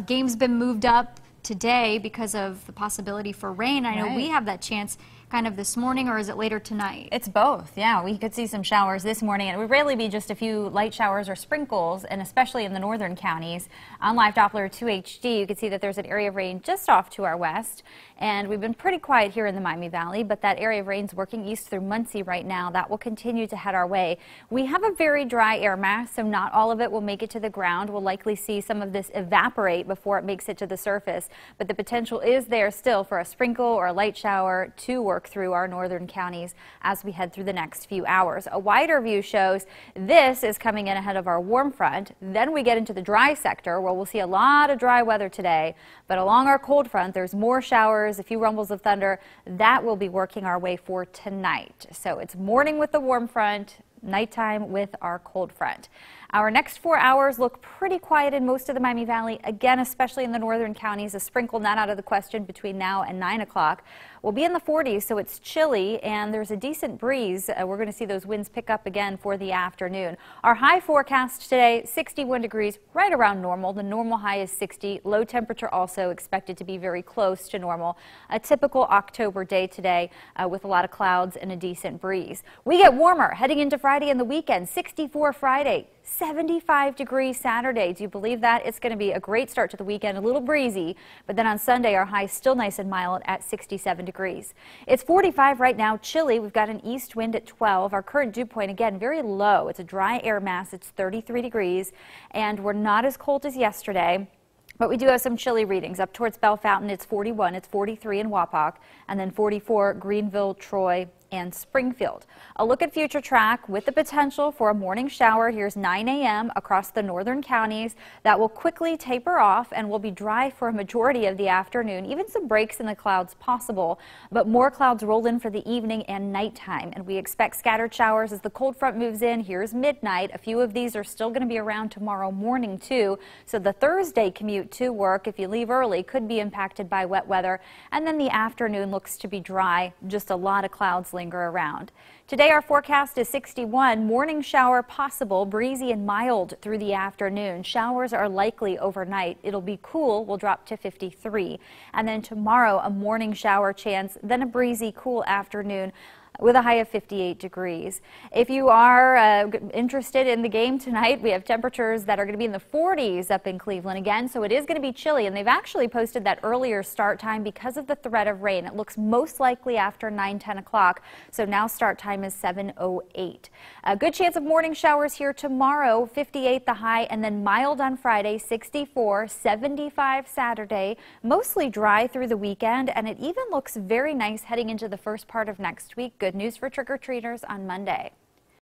Game's been moved up today because of the possibility for rain. I know we have that chance kind of this morning, or is it later tonight? It's both, yeah. We could see some showers this morning, and it would really be just a few light showers or sprinkles, and especially in the northern counties. On Live Doppler 2 HD, you can see that there's an area of rain just off to our west, and we've been pretty quiet here in the Miami Valley, but that area of rain's working east through Muncie right now. That will continue to head our way. We have a very dry air mass, so not all of it will make it to the ground. We'll likely see some of this evaporate before it makes it to the surface, but the potential is there still for a sprinkle or a light shower to work through our northern counties as we head through the next few hours. A wider view shows this is coming in ahead of our warm front. Then we get into the dry sector where we'll see a lot of dry weather today, but along our cold front there's more showers, a few rumbles of thunder. That will be working our way for tonight. So it's morning with the warm front, nighttime with our cold front. Our next 4 hours look pretty quiet in most of the Miami Valley. Again, especially in the northern counties, a sprinkle not out of the question between now and 9 o'clock. We'll be in the 40s, so it's chilly, and there's a decent breeze. We're going to see those winds pick up again for the afternoon. Our high forecast today, 61 degrees, right around normal. The normal high is 60. Low temperature also expected to be very close to normal. A typical October day today with a lot of clouds and a decent breeze. We get warmer heading into Friday and the weekend. 64 Friday. 75 degrees Saturday. Do you believe that? It's going to be a great start to the weekend, a little breezy, but then on Sunday our high is still nice and mild at 67 degrees. It's 45 right now, chilly. We've got an east wind at 12. Our current dew point, again, very low. It's a dry air mass. It's 33 degrees, and we're not as cold as yesterday. But we do have some chilly readings. Up towards Bellefontaine, it's 41, it's 43 in Wapak, and then 44 Greenville, Troy, and Springfield. A look at future track with the potential for a morning shower. Here's 9 a.m. across the northern counties. That will quickly taper off and will be dry for a majority of the afternoon. Even some breaks in the clouds possible, but more clouds roll in for the evening and nighttime. And we expect scattered showers as the cold front moves in. Here's midnight. A few of these are still going to be around tomorrow morning too. So the Thursday commute to work, if you leave early, could be impacted by wet weather. And then the afternoon looks to be dry. Just a lot of clouds linger around. Today our forecast is 61, morning shower possible, breezy and mild through the afternoon. Showers are likely overnight. It'll be cool, we'll drop to 53. And then tomorrow a morning shower chance, then a breezy, cool afternoon with a high of 58 degrees. If you are interested in the game tonight, we have temperatures that are going to be in the 40s up in Cleveland again, so it is going to be chilly, and they've actually posted that earlier start time because of the threat of rain. It looks most likely after 9-10 o'clock, so now start time is 7:08. A good chance of morning showers here tomorrow, 58 the high, and then mild on Friday, 64, 75 Saturday, mostly dry through the weekend, and it even looks very nice heading into the first part of next week. Good news for trick-or-treaters on Monday.